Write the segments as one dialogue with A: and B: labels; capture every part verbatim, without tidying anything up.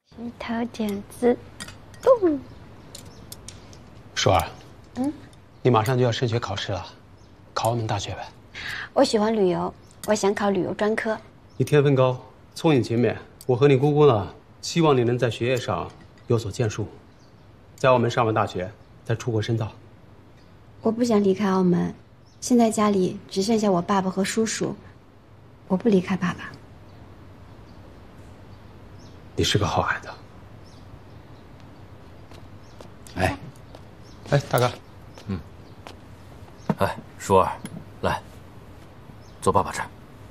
A: 石头剪子布。
B: 舒儿，
A: 嗯，
B: 你马上就要升学考试了，考我们大学呗。
A: 我喜欢旅游，我想考旅游专科。
B: 你天分高，聪颖勤勉，我和你姑姑呢，希望你能在学业上有所建树，在澳门上完大学，再出国深造。
A: 我不想离开澳门，现在家里只剩下我爸爸和叔叔，我不离开爸爸。
B: 你是个好孩子。哎，哎，大哥，
C: 嗯，哎，舒儿，来，坐爸爸这儿。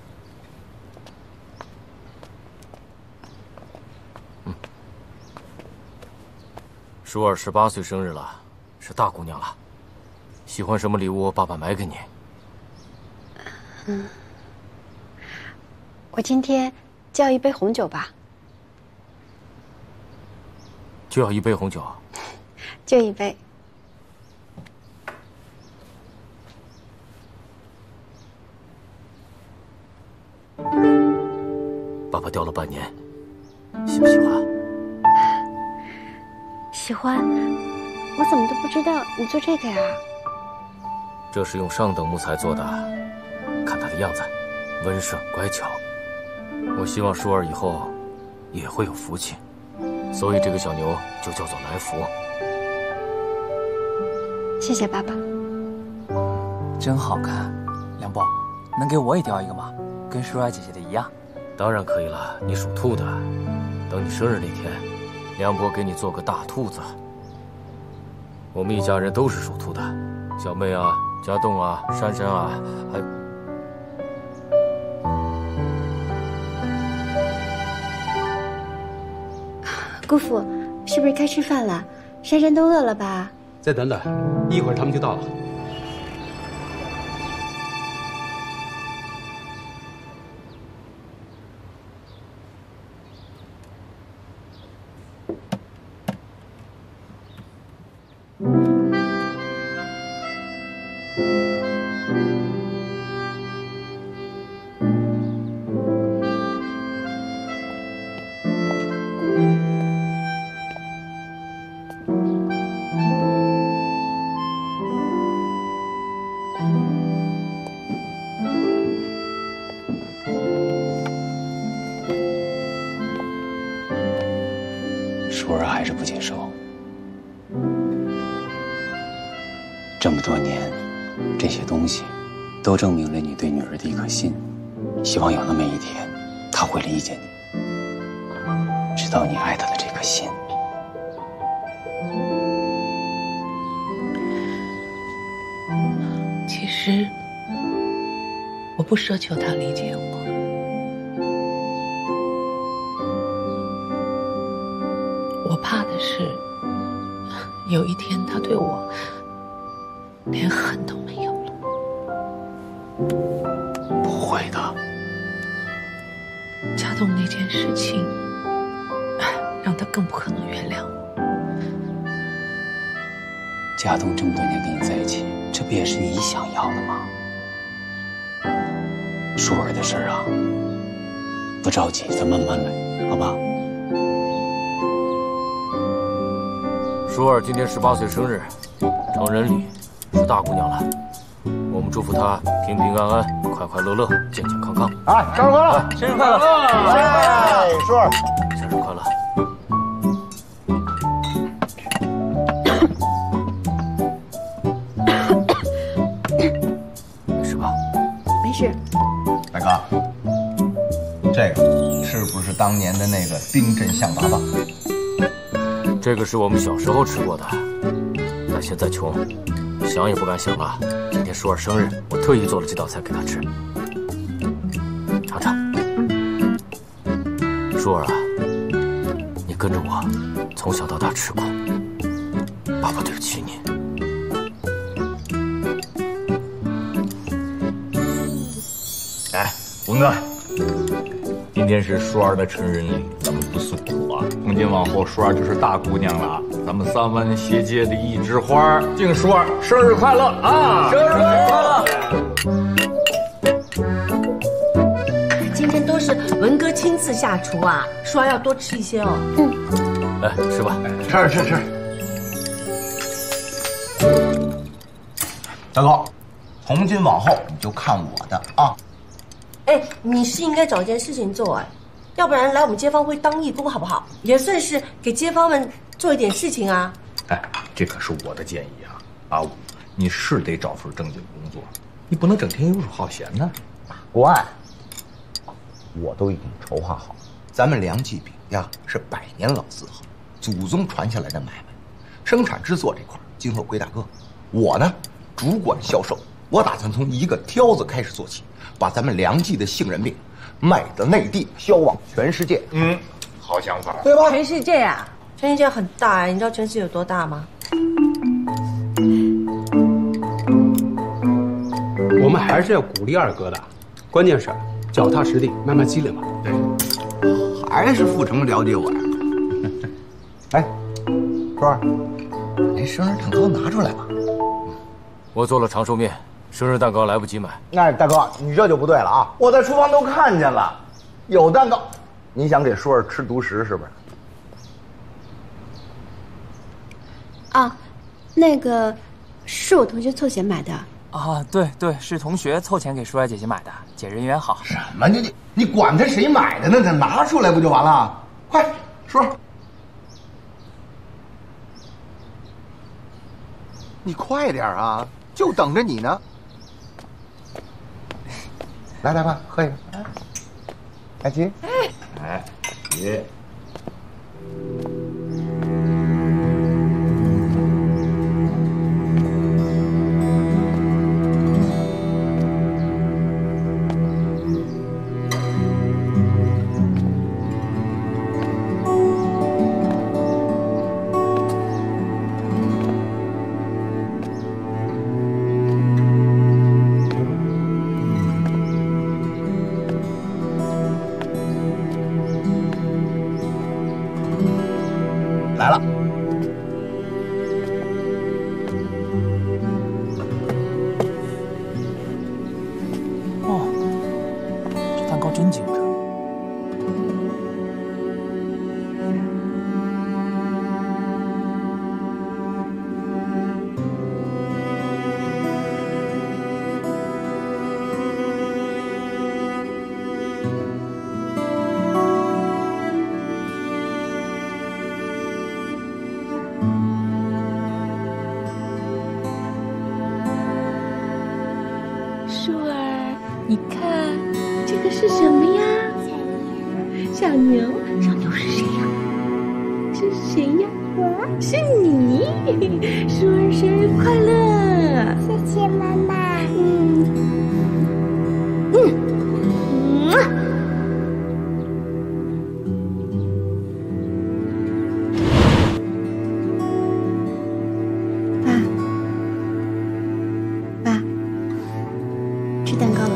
C: 嗯，舒儿十八岁生日了，是大姑娘了，喜欢什么礼物，爸爸买给你。
A: 嗯，我今天就要一杯红酒吧。
C: 就要一杯红酒，
A: 就一杯。
C: 爸爸钓了半年，喜不喜欢？
A: 喜欢。我怎么都不知道你做这个呀？
C: 这是用上等木材做的，看它的样子，温顺乖巧。我希望舒儿以后也会有福气。所以这个小牛就叫做来福。
A: 谢谢爸爸。
D: 真好看，梁伯，能给我也雕一个吗？跟舒儿姐姐的一样。
C: 当然可以了，你属兔的，等你生日那天，梁伯给你做个大兔子。我们一家人都是属兔的，小妹啊、家栋啊、珊珊啊，还有。
A: 姑父，是不是该吃饭了？珊珊都饿了吧？
B: 再等等，一会儿他们就到了。舒儿还是不接受。这么多年，这些东西都证明了你对女儿的一颗心。希望有那么一天，她会理解你，知道你爱她的这颗心。
E: 其实，我不奢求她理解我。我怕的是，有一天他对我连恨都没有了。
B: 不会的。
E: 家栋那件事情，让他更不可能原谅我。
B: 家栋这么多年跟你在一起，这不也是你想要的吗？舒儿的事儿啊，不着急，咱慢慢来，好吧？
C: 舒儿今天十八岁生日，成人礼，是大姑娘了。我们祝福她平平安安、快快乐乐、健健康康。
F: 哎，生日快乐！生日快乐！哎，舒儿，
C: 生日快乐！没事吧？
A: 没事。
F: 大哥，这个是不是当年的那个冰镇象拔蚌？
C: 这个是我们小时候吃过的，但现在穷，想也不敢想了。今天舒儿生日，我特意做了这道菜给她吃，尝尝。舒儿啊，你跟着我，从小到大吃苦，爸爸对不起你。
G: 哎，文哥，今天是舒儿的成人礼，咱们不送苦啊！从今往后，舒儿就是大姑娘了。咱们三湾斜街的一枝花，敬舒儿生日快乐啊！生日快乐！
A: 今天都
H: 都是文哥亲自下厨啊，舒儿要多吃一些哦。
C: 嗯，来吃吧，
F: 吃吃吃。大哥，从今往后你就看我的啊！
H: 哎，你是应该找件事情做哎，要不然来我们街坊会当义工好不好？也算是给街坊们做一点事情啊。
G: 哎，这可是我的建议啊！阿武，你是得找份正经工作，你不能整天游手好闲呢。
F: 国外，我都已经筹划好，咱们梁记饼呀是百年老字号，祖宗传下来的买卖，生产制作这块今后归大哥，我呢主管销售。我打算从一个挑子开始做起，把咱们梁记的杏仁饼卖到内地，销往全世界。
G: 嗯，好想法，
F: 对吧？
H: 全世界啊，全世界很大哎，你知道全世界有多大吗？
I: 我们还是要鼓励二哥的，关键是脚踏实地，慢慢积累嘛。
F: 对，还是傅成了解我呀。哎，叔儿，那生日蛋糕拿出来吧。
C: 我做了长寿面，生日蛋糕来不及买。
F: 那大哥，你这就不对了啊！我在厨房都看见了，有蛋糕，你想给舒儿吃独食是不是？
A: 啊，那个是我同学凑钱买的。
D: 啊，对对，是同学凑钱给舒儿姐姐买的，姐人缘好。
F: 什么？你你你管他谁买的呢？他拿出来不就完了？快，舒儿，你快点啊！就等着你呢。来来吧，喝一个。来姐，
G: 哎，姐。
F: 来了。
D: 哦，这蛋糕真精致。
E: 舒儿，你看这个是什么呀？小牛，小牛是谁呀？这是谁呀？我，是你。舒儿生日快乐！
J: 谢谢妈妈。
E: 嗯嗯嗯。
A: 吃蛋糕了。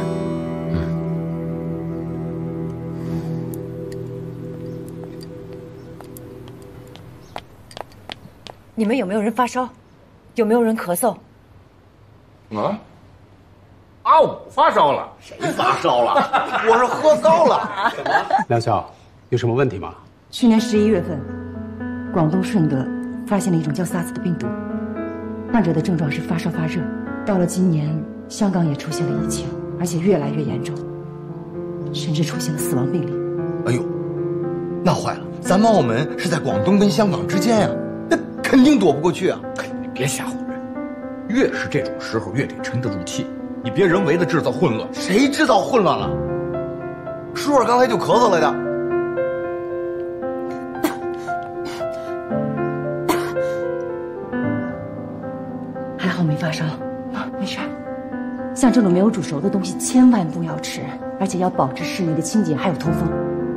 H: 你们有没有人发烧？有没有人咳嗽？
G: 啊？阿武发烧了？
F: 谁发烧了？我是喝高了。
I: 梁笑，有什么问题吗？
K: 去年十一月份，广东顺德发现了一种叫 SARS 的病毒，患者的症状是发烧发热。到了今年，香港也出现了疫情，而且越来越严重，甚至出现了死亡病例。
F: 哎呦，那坏了，咱们澳门是在广东跟香港之间呀、啊，那肯定躲不过去啊！
G: 你别吓唬人，越是这种时候越得沉得住气，你别人为的制造混乱。
F: 谁制造混乱了？舒儿刚才就咳嗽来的。
K: 还好没发烧，没事。像这种没有煮熟的东西，千万不要吃，而且要保持室内的清洁，还有通风。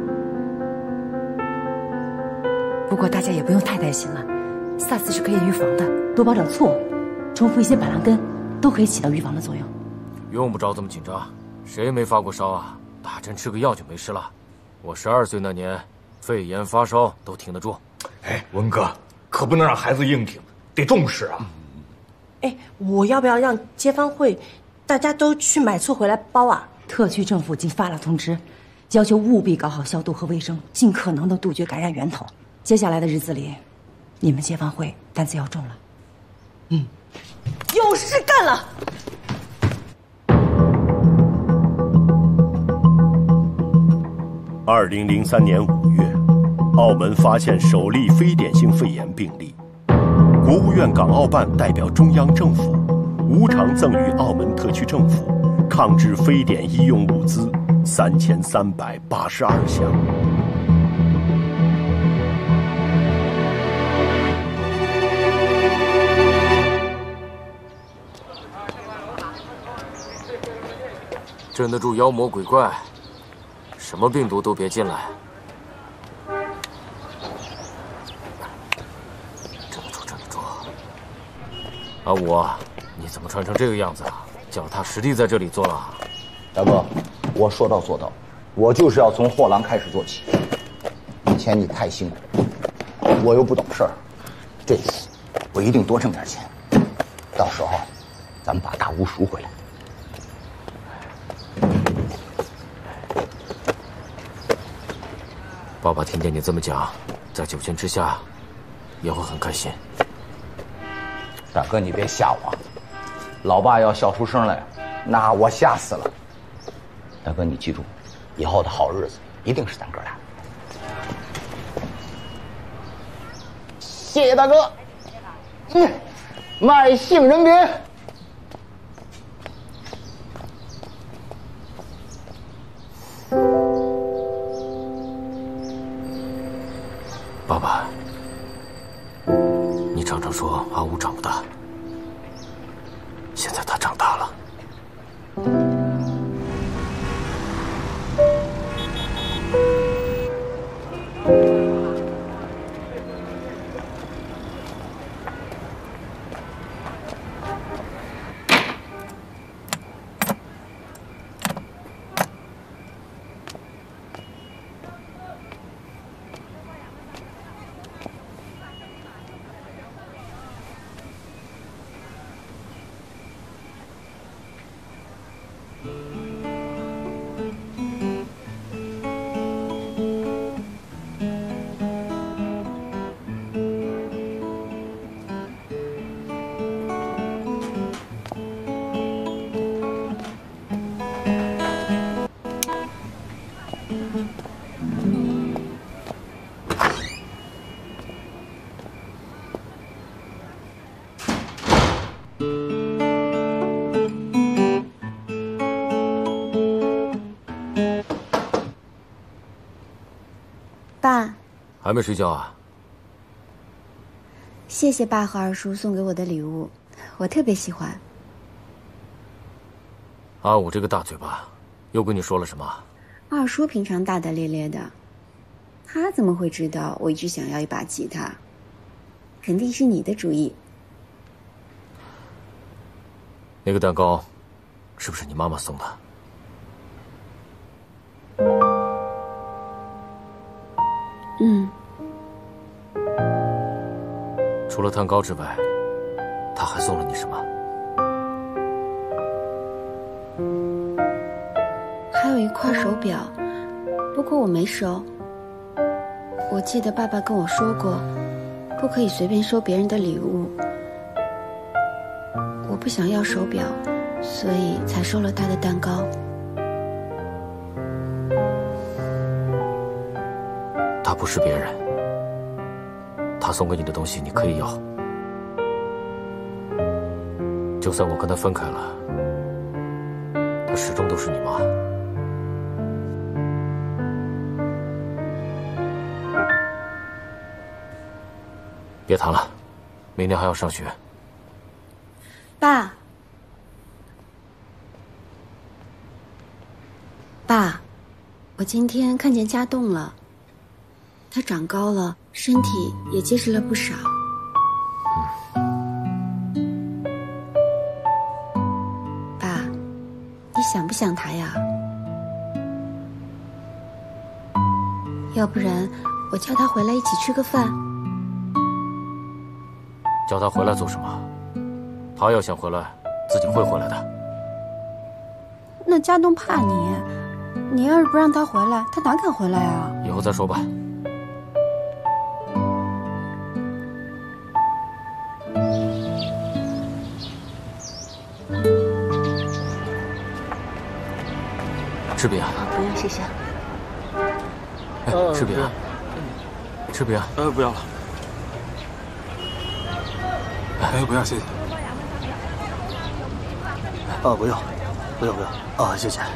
K: 不过大家也不用太担心了 ，SARS 是可以预防的，多包点醋，重复一些板蓝根，都可以起到预防的作用。
C: 用不着这么紧张，谁没发过烧啊？打针吃个药就没事了。我十二岁那年，肺炎发烧都挺得住。
G: 哎，文哥，可不能让孩子硬挺，得重视啊。
H: 哎，我要不要让街坊会大家都去买醋回来包啊？
K: 特区政府已经发了通知， 要求务必搞好消毒和卫生，尽可能的杜绝感染源头。接下来的日子里，你们街坊会担子要重了。
H: 嗯，有事干了。
J: 二零零三年五月，澳门发现首例非典型肺炎病例，国务院港澳办代表中央政府无偿赠予澳门特区政府抗治非典医用物资三千三百八十二项。
C: 镇得住妖魔鬼怪，什么病毒都别进来。镇得住，镇得住。阿武啊，你怎么穿成这个样子啊？脚踏实地在这里坐了。
F: 大哥，我说到做到，我就是要从货郎开始做起。以前你太辛苦，我又不懂事儿，这次我一定多挣点钱，到时候咱们把大屋赎回来。
C: 爸爸听见你这么讲，在九泉之下也会很开心。
F: 大哥，你别吓我，老爸要笑出声来，那我吓死了。大哥，你记住，以后的好日子一定是咱哥俩。谢谢大哥。嗯，卖杏仁饼。
C: 爸爸，你常常说阿武长不大，现在他长大了。
A: 爸，
C: 还没睡觉啊？
A: 谢谢爸和二叔送给我的礼物，我特别喜欢。
C: 阿武这个大嘴巴，又跟你说了什么？
A: 二叔平常大大咧咧的，他怎么会知道我一直想要一把吉他？肯定是你的主意。
C: 那个蛋糕，是不是你妈妈送的？
A: 嗯。
C: 除了蛋糕之外，她还送了你什么？
A: 还有一块手表，不过我没收。我记得爸爸跟我说过，不可以随便收别人的礼物。我不想要手表，所以才收了他的蛋糕。
C: 他不是别人，他送给你的东西你可以要，就算我跟他分开了，他始终都是你妈。别谈了，明天还要上学。
A: 爸，爸，我今天看见家栋了，他长高了，身体也结实了不少。嗯、爸，你想不想他呀？要不然我叫他回来一起吃个饭。
C: 叫他回来做什么？他要想回来，自己会回来的。
A: 那家栋怕你， 你要是不让他回来，他哪敢回来啊？
C: 以后再说吧。吃饼啊？
H: 不用，谢谢。
C: 哎，吃饼啊？吃饼？
I: 呃，不要了。哎，不要，谢谢。
L: 哦，不用，不用，不用。哦，谢谢。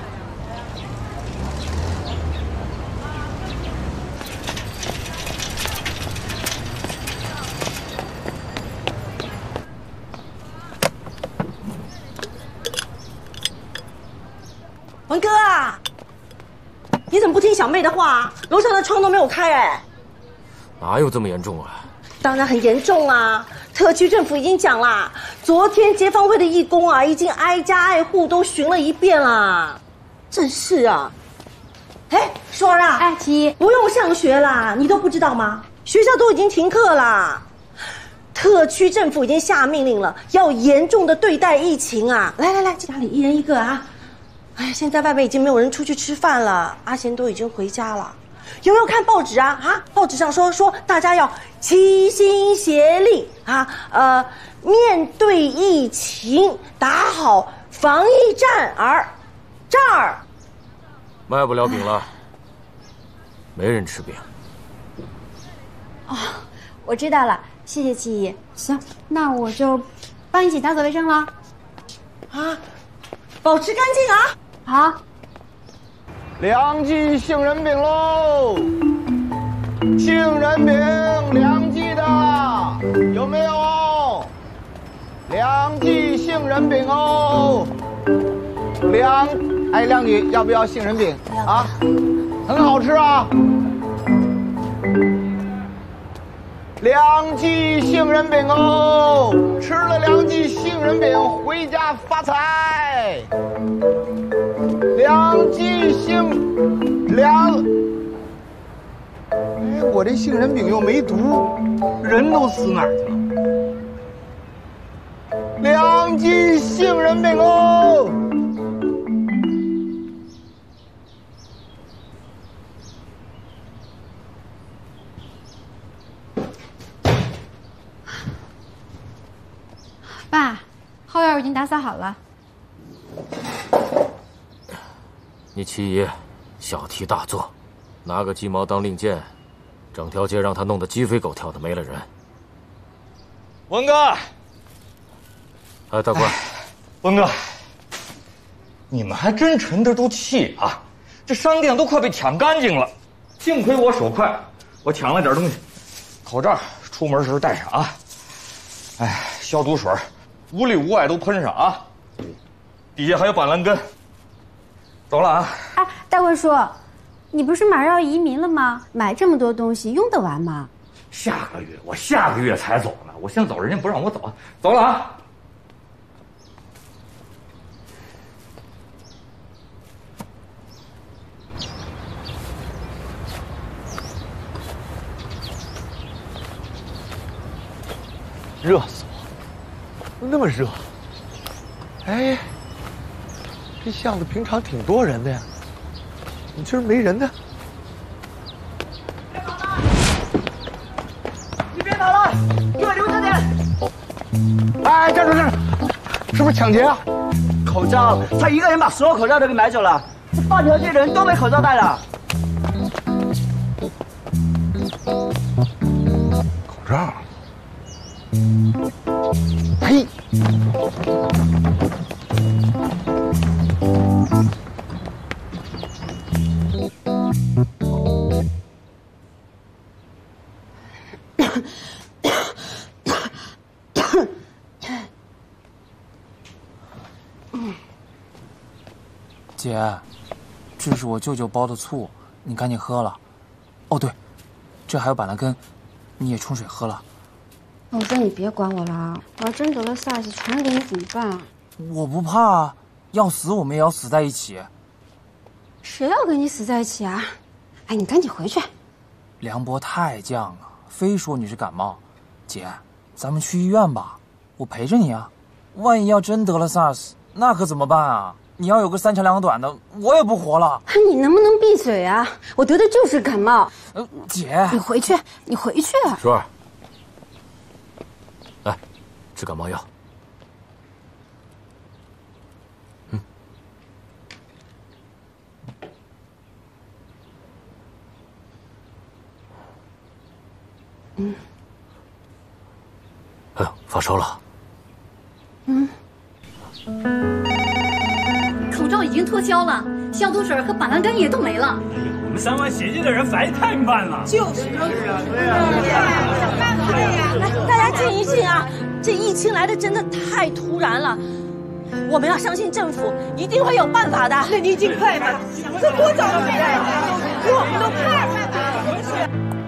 H: 文哥啊，你怎么不听小妹的话？楼上的窗都没有开哎。
C: 哪有这么严重啊？
H: 当然很严重啊！特区政府已经讲啦，昨天街坊会的义工啊，已经挨家挨户都巡了一遍啦。真是啊！哎，舒儿啊，
A: 哎，七，
H: 不用上学啦，你都不知道吗？学校都已经停课啦。特区政府已经下命令了，要严重的对待疫情啊！来来来，家里一人一个啊！哎，现在外面已经没有人出去吃饭了，阿贤都已经回家了。有没有看报纸啊？啊，报纸上说说大家要齐心协力啊，呃，面对疫情，打好防疫战。而这儿
C: 卖不了饼了，没人吃饼。
A: 哦，我知道了，谢谢七姨。行，那我就帮你一起打扫卫生了。
H: 啊，保持干净啊！
A: 好。
M: 两记杏仁饼喽，杏仁饼两记的有没有？两记杏仁饼哦，两哎亮女要不要杏仁饼啊？很好吃啊。两记杏仁饼哦，吃了两记杏仁饼回家发财。两记杏两，哎，我这杏仁饼又没毒，人都死哪儿去了？两记杏仁饼哦。
A: 爸，后院已经打扫好了。
C: 你七姨小题大做，拿个鸡毛当令箭，整条街让他弄得鸡飞狗跳的，没了人。
G: 文哥，
C: 哎，大官，
G: 文哥，你们还真沉得住气啊！这商店都快被抢干净了，幸亏我手快，我抢了点东西，口罩出门时戴上啊。哎，消毒水无里无外都喷上啊。底下还有板蓝根。走了啊！
A: 哎，大官叔，你不是马上要移民了吗？买这么多东西用得完吗？
G: 下个月我下个月才走呢，我先走，人家不让我走，走了啊！
M: 热死我！那么热！哎。这巷子平常挺多人的呀，你今儿没人呢？
L: 你别跑了，给我留着点！
M: 哎，站住站住！是不是抢劫啊？
L: 口罩，他一个人把所有口罩都给买走了，这半条街人都没口罩戴了。
M: 口罩？呸！
D: 姐，这是我舅舅包的醋，你赶紧喝了。哦对，这还有板蓝根，你也冲水喝了。
A: 我说你别管我了，我要真得了 SARS 传染给你怎么办啊？
D: 我不怕啊，要死我们也要死在一起。
A: 谁要跟你死在一起啊？哎，你赶紧回去。
D: 梁博太犟了，非说你是感冒。姐，咱们去医院吧，我陪着你啊。万一要真得了 SARS，那可怎么办啊？ 你要有个三长两短的，我也不活了。
N: 你能不能闭嘴啊？我得的就是感冒。
D: 呃，姐，
N: 你回去，你回去。
C: 舒儿，来，吃感冒药。嗯。
N: 嗯。
C: 哎呦，发烧了。
N: 嗯。
O: 口罩已经脱销了，消毒水和板蓝根也都没了。
P: 我们三湾协进的人反应太慢了。
H: 就是，对呀，对呀。来，大家静一静啊！这疫情来的真的太突然了，我们要相信政府一定会有办法的。那你尽快吧，这多早的备案，我们都怕怕。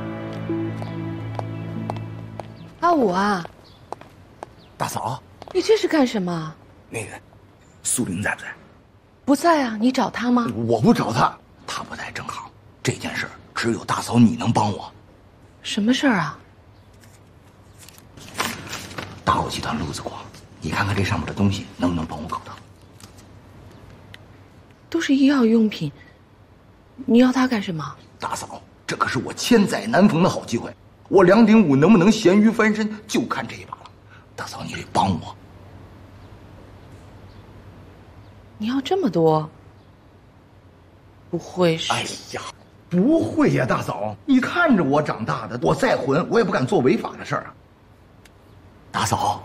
E: 阿武啊，
F: 大嫂，
E: 你这是干什么？
F: 那个，苏玲在不在？
E: 不在啊，你找他吗？
F: 我不找他，他不在正好。这件事只有大嫂你能帮我。
E: 什么事儿啊？
F: 大奥集团路子广，你看看这上面的东西能不能帮我搞到？
E: 都是医药用品，你要它干什么？
F: 大嫂，这可是我千载难逢的好机会，我梁鼎武能不能咸鱼翻身，就看这一把了。大嫂，你得帮我。
E: 你要这么多？不会是？
F: 哎呀，不会呀，大嫂，你看着我长大的，我再混，我也不敢做违法的事儿啊。大嫂，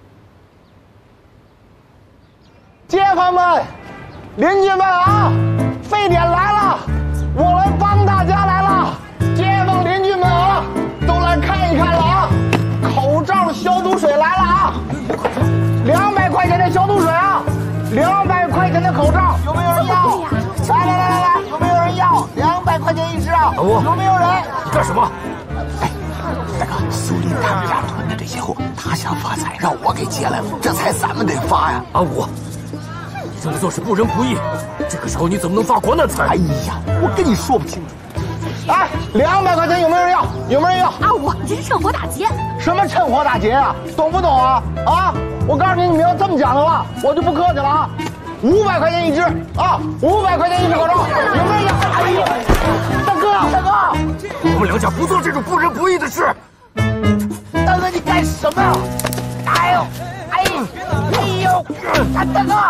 M: 街坊们、邻居们啊，非典来了，我来帮大家来了。街坊邻居们啊，都来看一看了啊！口罩、消毒水来了啊！两百块钱的消毒水啊！两百块钱的口罩，有没有人要？来来来来来，有没有人要？两百块钱一支啊！
C: 我
M: 有没有人？
C: 你干什么？
F: 哎，大哥，苏林他们家囤的这些货，他想发财，让我给接来了，这才咱们得发呀！
C: 阿武，你这么做是不仁不义，这个时候你怎么能发国难财？
F: 哎呀，我跟你说不清楚。
M: 哎，两百块钱有没有人要？有没有人要？
O: 阿武，你这是趁火打劫！
M: 什么趁火打劫啊？懂不懂啊？啊！我告诉你，你们要这么讲的话，我就不客气了啊！五百块钱一支啊！五百块钱一支口罩，有没有人要？哎呀，大哥，大哥，
C: 我们梁家不做这种不仁不义的事。
M: 大哥，你干什么呀？哎呦，哎呦，哎呦，大大哥！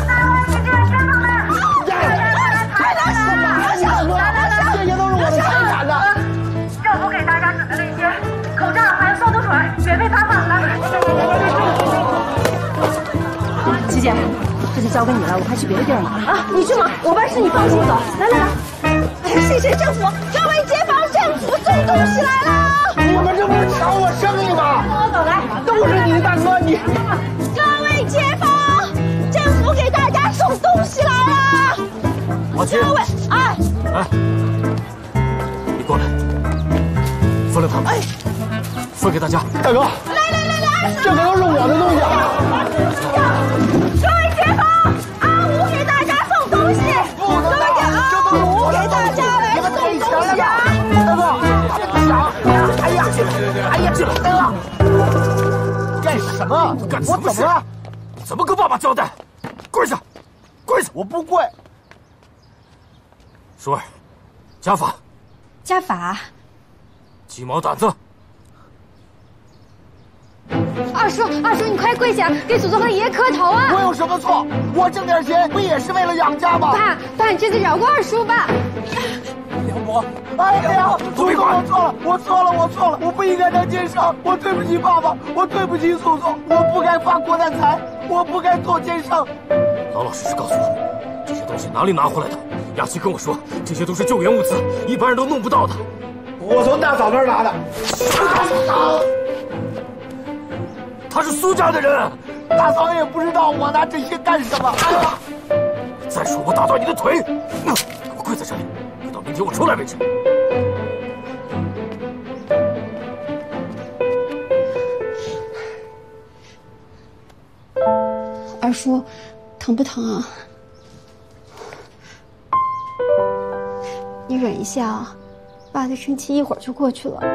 M: 这些都是我的财产的。
Q: 政府给大家准备了一些口罩，还有消毒水，免费发放。来，
N: 琪姐，这就交给你了，我还去别的地儿呢。
H: 啊，你去忙，我办事你放心走。来来来，谢谢政府，各位街坊，政府送东西来了。
M: 你们这不是抢我生意吗？
H: 走走来，
M: 都是你大哥，你。
H: 各位街坊，政府给大家送东西来了。
C: 王琪，
H: 各位，哎
C: 哎，你过来，分了他们，哎，分给大家。
M: 大哥，
H: 来来来来，
M: 这可都是我的东西啊！
H: 各位街坊，阿武给大家送东西。
M: 不能的，这都是我
H: 给大家来送东西啊！
M: 大哥，抢！哎呀，哎呀，这大哥，干什么？
C: 干什么？
M: 我怎么了？
C: 你怎么跟爸爸交代？跪下，跪下！
M: 我不跪。
C: 舒儿，家法。
N: 家法。
C: 鸡毛掸子。
O: 二叔，二叔，你快跪下，给祖宗和爷爷磕头啊！
M: 我有什么错？我挣点钱不也是为了养家吗？
O: 爸，爸，你这次饶过二叔吧。
M: 梁伯，哎呀，祖宗，我错了，我错了，我错了，我不应该当奸商，我对不起爸爸，我对不起祖宗，我不该发国难财，我不该做奸商。
C: 老老实实告诉我，这些东西哪里拿回来的？雅琪跟我说，这些都是救援物资，一般人都弄不到的。
M: 我从大嫂那儿拿的。
C: 他是苏家的人，
M: 大嫂也不知道我拿这些干什么。啊、
C: 再说我打断你的腿！给我跪在这里，跪到明天我出来为止。
A: 二叔，疼不疼啊？你忍一下啊，爸的生气一会儿就过去了。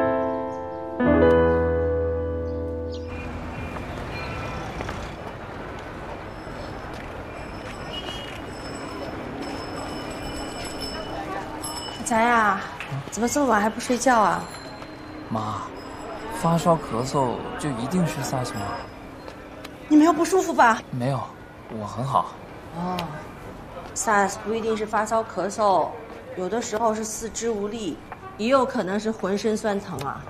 H: 仔啊，怎么这么晚还不睡觉啊？
D: 妈，发烧咳嗽就一定是 SARS 吗？
H: 你没有不舒服吧？
D: 没有，我很好。
H: 哦 ，SARS 不一定是发烧咳嗽，有的时候是四肢无力，也有可能是浑身酸疼啊。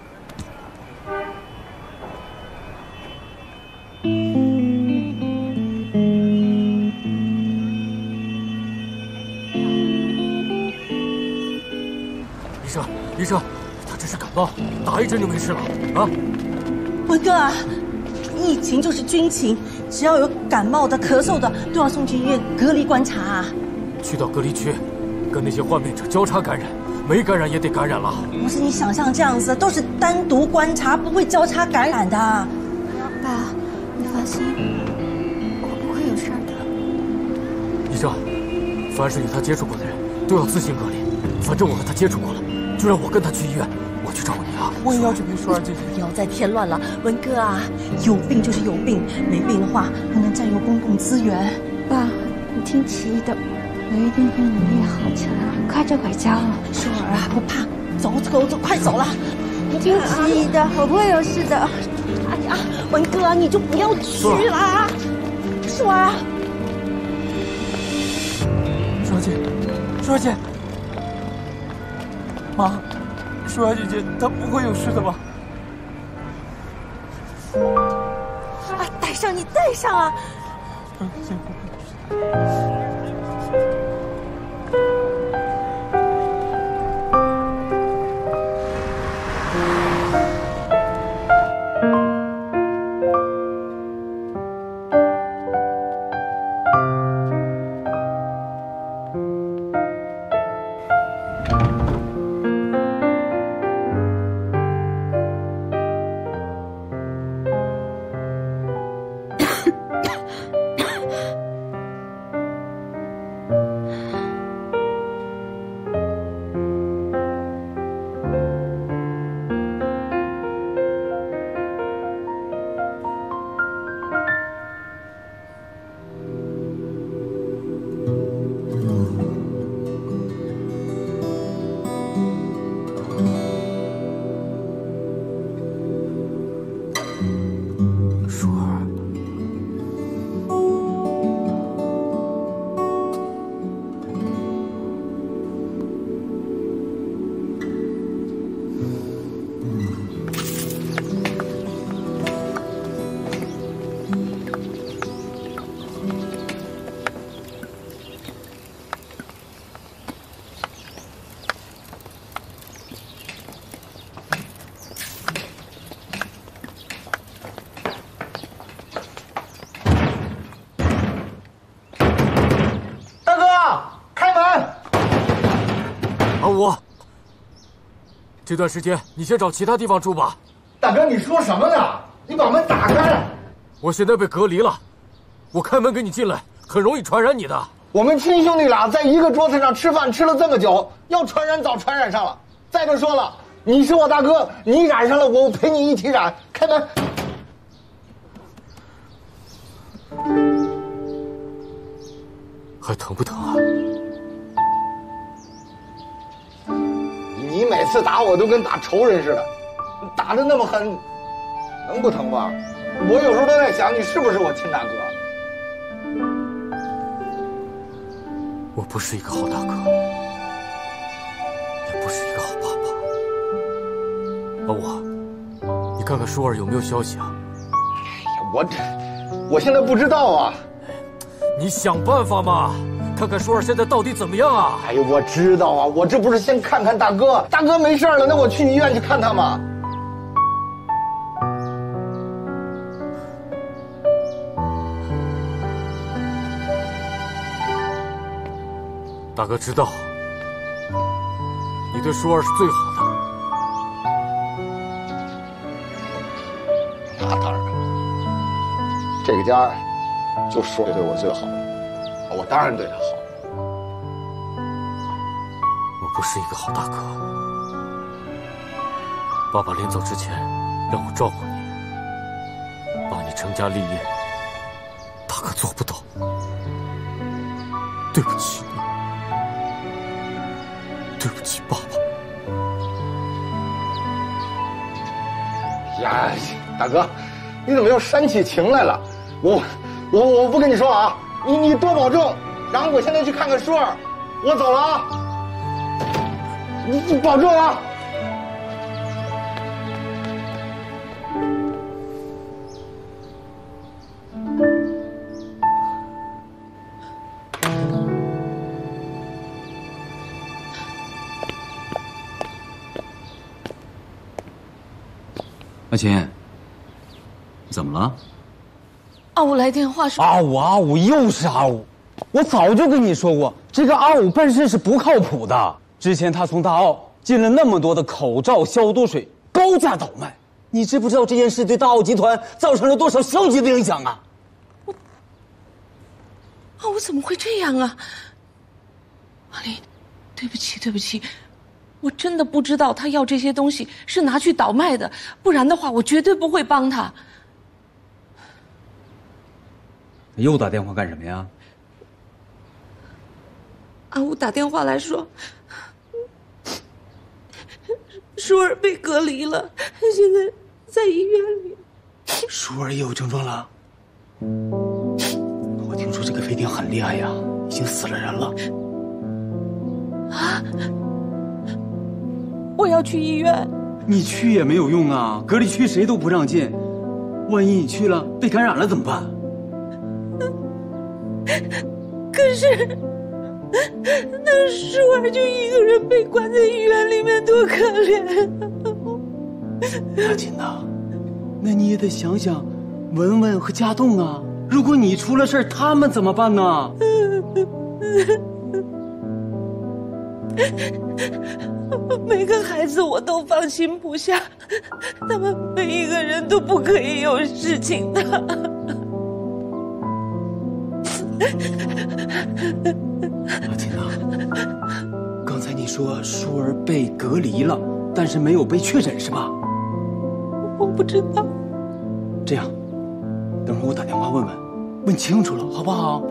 C: 医生，医生，他只是感冒，打一针就没事了啊！
H: 文哥啊，疫情就是军情，只要有感冒的、咳嗽的，都要送去医院隔离观察啊。
C: 去到隔离区，跟那些患病者交叉感染，没感染也得感染了。
H: 不是你想象这样子，都是单独观察，不会交叉感染的。
A: 爸，你放心，我不会有事的。
C: 医生，凡是与他接触过的人都要自行隔离，反正我和他接触过了，就让我跟他去医院，我去照顾你啊。
D: 我也要去陪舒儿姐姐。
H: 不要再添乱了，文哥啊，有病就是有病，没病的话不能占用公共资源。
A: 爸，你听琪的，我一定会努力好起来，很快就回家了。
H: 舒儿啊，不怕，走走走，快走了。
A: 你听琪的，我不会有事的。
H: 哎呀，文哥啊，你就不要去啦。舒儿啊，
D: 舒儿姐，舒儿姐，妈，舒儿姐姐她不会有事的吧？
H: 啊，带上你带上啊！
D: 舒儿姐不会有事。
C: 我这段时间你先找其他地方住吧。
M: 大哥，你说什么呢？你把门打开！
C: 我现在被隔离了，我开门给你进来，很容易传染你的。
M: 我们亲兄弟俩在一个桌子上吃饭吃了这么久，要传染早传染上了。再者说了，你是我大哥，你染上了，我陪你一起染。开门！
C: 还疼不疼啊？
M: 你每次打我都跟打仇人似的，打得那么狠，能不疼吗？我有时候都在想，你是不是我亲大哥？
C: 我不是一个好大哥，也不是一个好爸爸。阿我，你看看舒儿有没有消息啊？
M: 我这，我现在不知道啊。
C: 你想办法嘛，看看舒儿现在到底怎么样啊？
M: 哎呦，我知道啊，我这不是先看看大哥，大哥没事了，那我去医院去看他嘛。
C: 大哥知道，你对舒儿是最好的。
M: 那当然，这个家就舒儿对我最好，我当然对他好。
C: 我不是一个好大哥，爸爸临走之前让我照顾你，帮你成家立业，大哥做不到，对不起你，对不起。
M: 呀，大哥，你怎么又煽起情来了？我我我不跟你说啊，你你多保重。然后我现在去看看舒儿，我走了啊。你你保重啊。
B: 阿琴，怎么了？
E: 阿武来电话说，
R: 阿武阿武又是阿武，我早就跟你说过，这个阿武办事是不靠谱的。之前他从大澳进了那么多的口罩、消毒水，高价倒卖，你知不知道这件事对大澳集团造成了多少消极的影响啊？
E: 我，阿武怎么会这样啊？阿林，对不起对不起，我真的不知道他要这些东西是拿去倒卖的，不然的话我绝对不会帮他。
R: 又打电话干什么呀？
E: 阿武打电话来说，舒儿被隔离了，现在在医院里。
R: 舒儿也有症状了。我听说这个飞艇很厉害呀，已经死了人了。
E: 啊！我要去医院。
R: 你去也没有用啊，隔离区谁都不让进，万一你去了被感染了怎么办？
E: 可是，那舒儿就一个人被关在医院里面，多可怜！
R: 阿锦呐，那你也得想想文文和家栋啊，如果你出了事，他们怎么办呢？
E: 每个孩子我都放心不下，他们每一个人都不可以有事情的。
R: 阿锦啊，刚才你说舒儿被隔离了，但是没有被确诊是吧？
E: 我不知道。
R: 这样，等会儿我打电话问问，问清楚了好不好？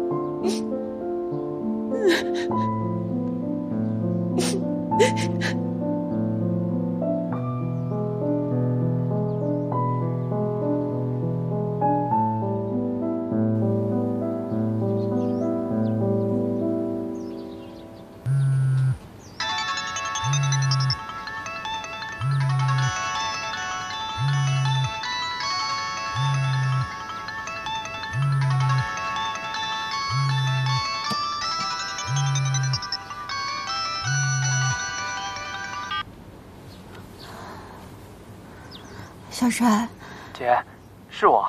A: 小帅，
D: 姐，是我。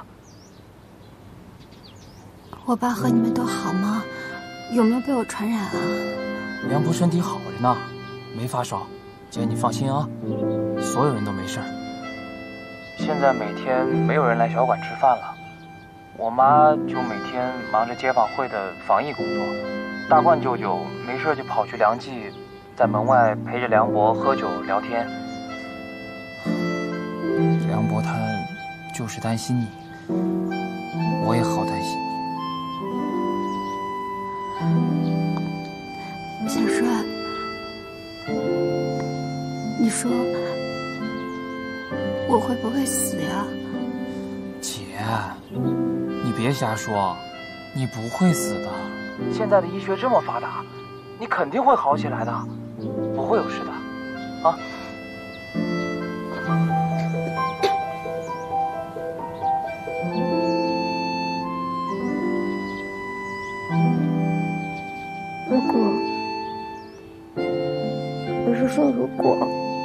A: 我爸和你们都好吗？有没有被我传染啊？
D: 梁博身体好着呢，没发烧。姐，你放心啊，所有人都没事。现在每天没有人来小馆吃饭了，我妈就每天忙着街坊会的防疫工作，大冠舅舅没事就跑去梁记，在门外陪着梁博喝酒聊天。梁博他就是担心你，我也好担心
A: 你。小帅，你说我会不会死呀？
D: 姐，你别瞎说，你不会死的。现在的医学这么发达，你肯定会好起来的，不会有事的，啊。
A: 如果，我是说如果，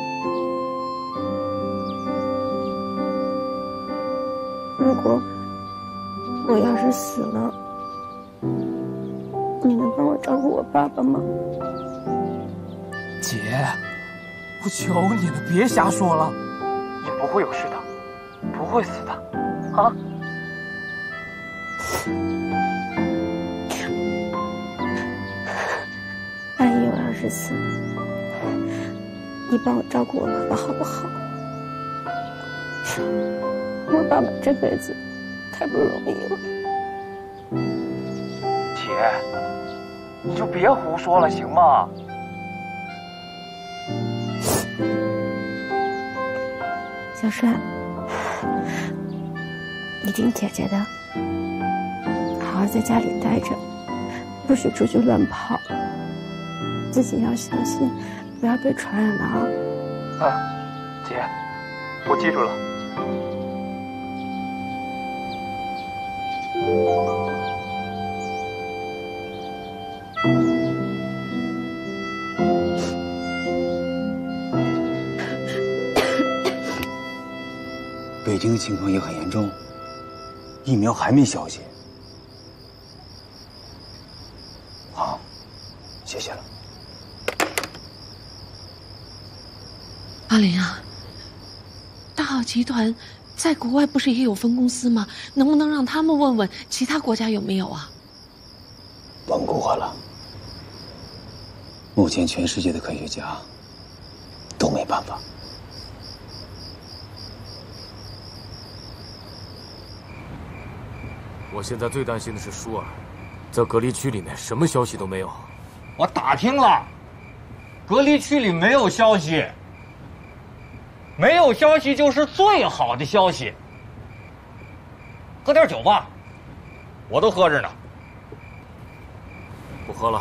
A: 如果我要是死了，你能帮我照顾我爸爸吗？
D: 姐，我求你了，别瞎说了，你不会有事的，不会死的，啊。
A: 万一我要是死了，你帮我照顾我爸爸好不好？我爸爸这辈子太不容易了。
D: 姐，你就别胡说了，行吗？
A: 小帅，
E: 你听姐姐的，好好在家里待着，不许出去乱跑，自己要小心，不要被传染了啊！
D: 啊，姐，我记住了。
B: 北京的情况也很严重，疫苗还没消息。好，谢谢了。
S: 阿林啊，大奥集团在国外不是也有分公司吗？能不能让他们问问其他国家有没有啊？
B: 问过了，目前全世界的科学家都没办法。
C: 我现在最担心的是舒儿，在隔离区里面什么消息都没有。
G: 我打听了，隔离区里没有消息，没有消息就是最好的消息。喝点酒吧，我都喝着呢。
C: 不喝了。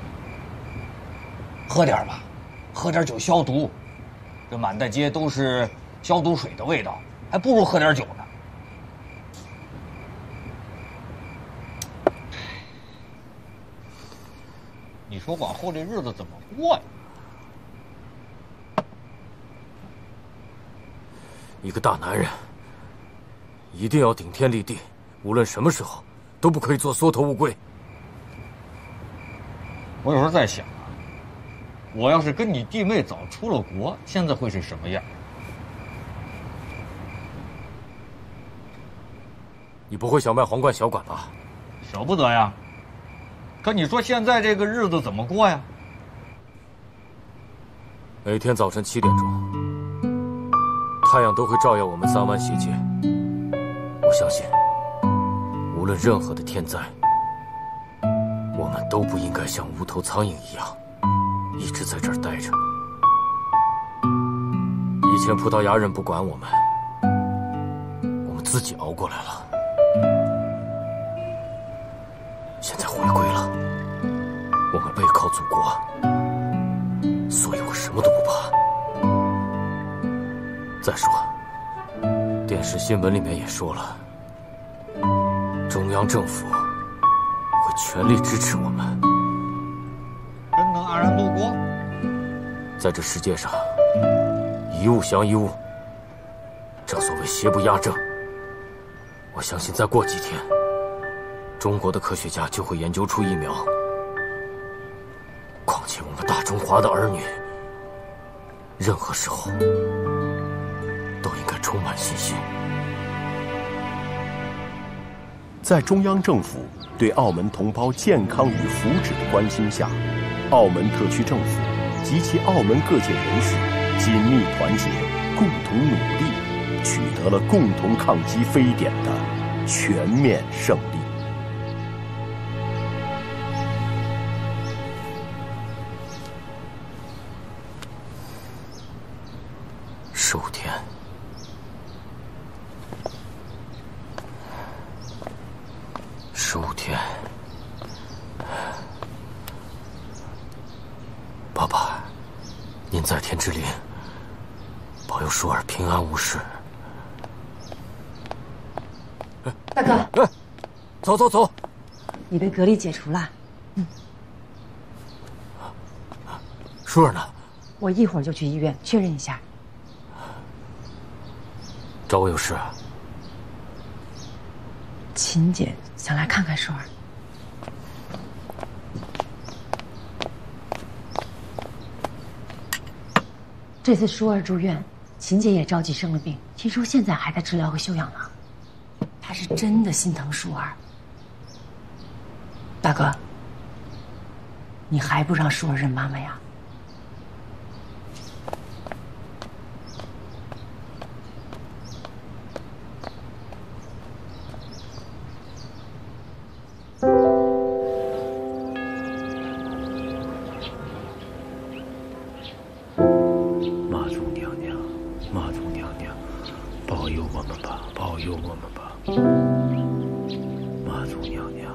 G: 喝点吧，喝点酒消毒。这满大街都是消毒水的味道，还不如喝点酒呢。你说往后这日子怎么过呀？
C: 一个大男人一定要顶天立地，无论什么时候都不可以做缩头乌龟。
G: 我有时候在想啊，我要是跟你弟妹早出了国，现在会是什么样？
C: 你不会想卖皇冠小馆吧？
G: 舍不得呀。可你说现在这个日子怎么过呀？
C: 每天早晨七点钟，太阳都会照耀我们三湾斜街。我相信，无论任何的天灾，我们都不应该像无头苍蝇一样，一直在这儿待着。以前葡萄牙人不管我们，我们自己熬过来了。现在回归了，我们背靠祖国，所以我什么都不怕。再说，电视新闻里面也说了，中央政府会全力支持我们。
G: 真能安然度过？
C: 在这世界上，一物降一物，正所谓邪不压正。我相信再过几天，中国的科学家就会研究出疫苗。况且我们大中华的儿女，任何时候都应该充满信心。
J: 在中央政府对澳门同胞健康与福祉的关心下，澳门特区政府及其澳门各界人士紧密团结，共同努力，取得了共同抗击非典的全面胜利。
C: 十五天，十五天，爸爸，您在天之灵，保佑舒儿平安无事。
K: 大哥，
C: 哎，走走走，
K: 你被隔离解除了。嗯，
C: 舒儿呢？
K: 我一会儿就去医院确认一下。
C: 找我有事？
K: 秦姐想来看看舒儿。这次舒儿住院，秦姐也着急生了病，听说现在还在治疗和休养呢。她是真的心疼舒儿。大哥，你还不让舒儿认妈妈呀？
B: 妈祖娘娘，妈祖娘娘，保佑我们吧。
C: 佑我们吧，妈祖娘娘。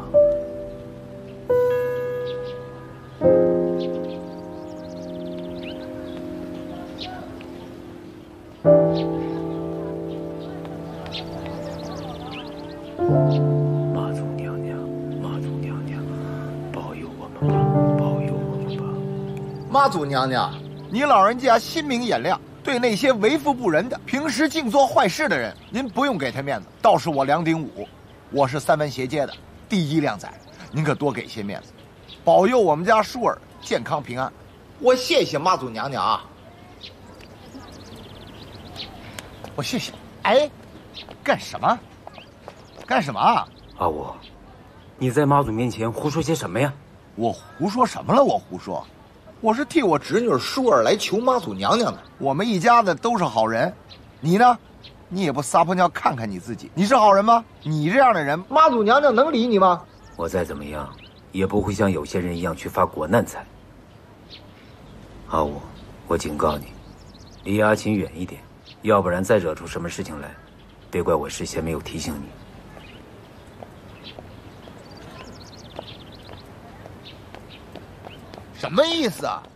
C: 妈祖娘娘，妈祖娘娘，保佑我们吧，保佑我们吧。
F: 妈祖娘娘，你老人家心明眼亮。 对那些为富不仁的、平时净做坏事的人，您不用给他面子，倒是我梁鼎武，我是三文斜街的第一靓仔，您可多给些面子，保佑我们家舒儿健康平安。我谢谢妈祖娘娘啊，我谢谢。哎，干什么？干什么啊？
B: 阿武，你在妈祖面前胡说些什么呀？
F: 我胡说什么了？我胡说。 我是替我侄女舒儿来求妈祖娘娘的。我们一家子都是好人，你呢？你也不撒泡尿看看你自己，你是好人吗？你这样的人，妈祖娘娘能理你吗？
B: 我再怎么样，也不会像有些人一样去发国难财。阿武，我警告你，离阿琴远一点，要不然再惹出什么事情来，别怪我事先没有提醒你。
F: 什么意思啊？